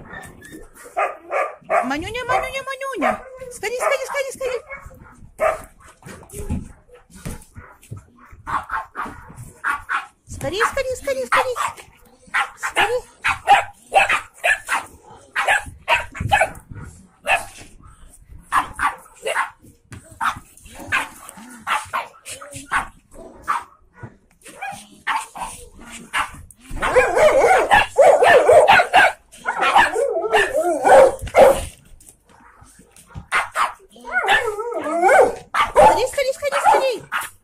Манюня, Манюня, Манюня. Скорей, скорей, скорей, скорей. Скорей, скорей, скорей, скорей. Скорей. Скорей, скорей, скорей, скорей.